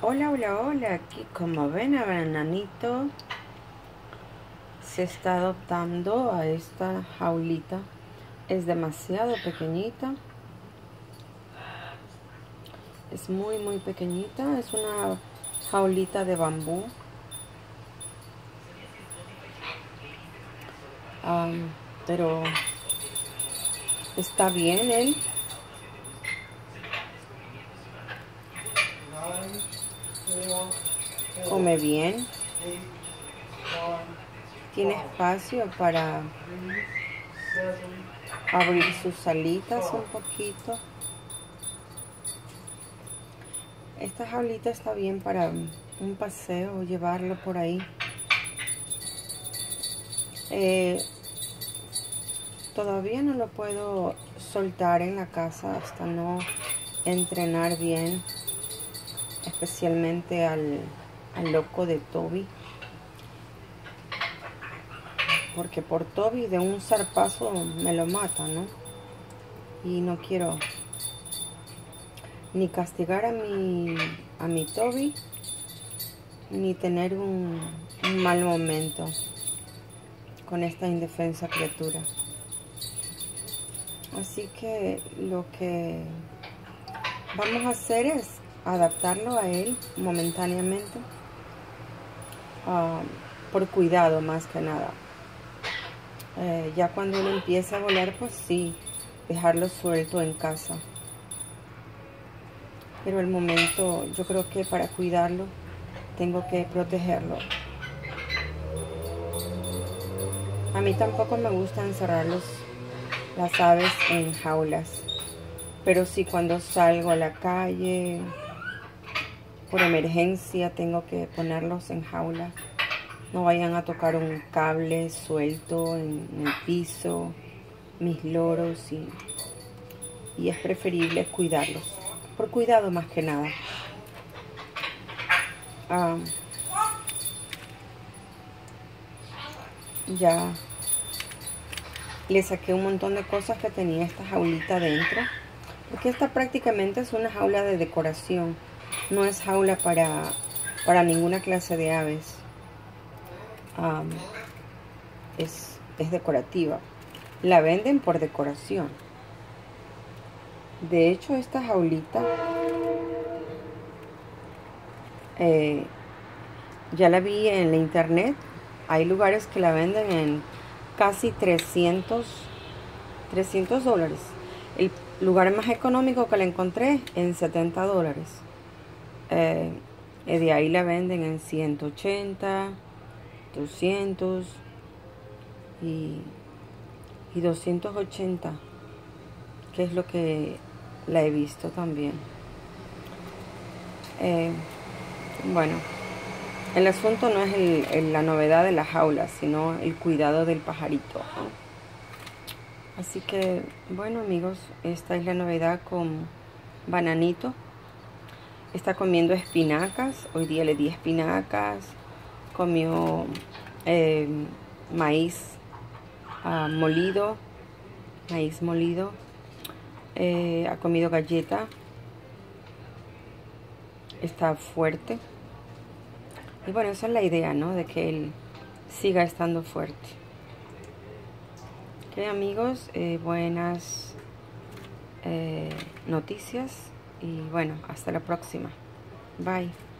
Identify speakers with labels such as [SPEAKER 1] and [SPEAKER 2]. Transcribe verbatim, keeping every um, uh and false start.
[SPEAKER 1] Hola, hola, hola. Aquí como ven, el bananito se está adoptando a esta jaulita. Es demasiado pequeñita. Es muy, muy pequeñita. Es una jaulita de bambú. Um, pero está bien él. Come bien. Tiene espacio para abrir sus alitas un poquito. Esta jaulita está bien para un paseo, llevarlo por ahí. Eh, todavía no lo puedo soltar en la casa hasta no entrenar bien, especialmente al, al loco de Toby. Porque por Toby de un zarpazo me lo mata, ¿no? Y no quiero ni castigar a mi, a mi Toby, ni tener un, un mal momento con esta indefensa criatura. Así que lo que vamos a hacer es adaptarlo a él momentáneamente, uh, por cuidado más que nada. Eh, ya cuando él empiece a volar, pues sí, dejarlo suelto en casa. Pero al momento yo creo que para cuidarlo tengo que protegerlo. A mí tampoco me gusta encerrarlos, las aves, en jaulas. Pero sí, cuando salgo a la calle, por emergencia, tengo que ponerlos en jaula. No vayan a tocar un cable suelto en, en el piso, mis loros, y, y es preferible cuidarlos. Por cuidado más que nada. Ah, ya le saqué un montón de cosas que tenía esta jaulita dentro. Porque esta prácticamente es una jaula de decoración. No es jaula para, para ninguna clase de aves. Um, es, es decorativa. La venden por decoración. De hecho, esta jaulita eh, ya la vi en la internet. Hay lugares que la venden en casi trescientos dólares. El lugar más económico que la encontré en setenta dólares. Eh, de ahí la venden en ciento ochenta, doscientos y, y doscientos ochenta, que es lo que la he visto también. Eh, bueno, el asunto no es el, el, la novedad de la jaula, sino el cuidado del pajarito, ¿no? Así que, bueno, amigos, esta es la novedad con Bananito. Está comiendo espinacas. Hoy día le di espinacas. Comió eh, maíz uh, molido. Maíz molido. Eh, ha comido galleta. Está fuerte. Y bueno, esa es la idea, ¿no? De que él siga estando fuerte. Ok, amigos, eh, buenas eh, noticias. Y bueno, hasta la próxima. Bye.